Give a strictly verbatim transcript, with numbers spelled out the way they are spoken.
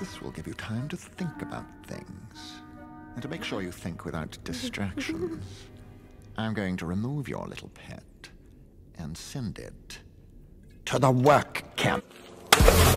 This will give you time to think about things. And to make sure you think without distractions, I'm going to remove your little pet and send it to the work camp.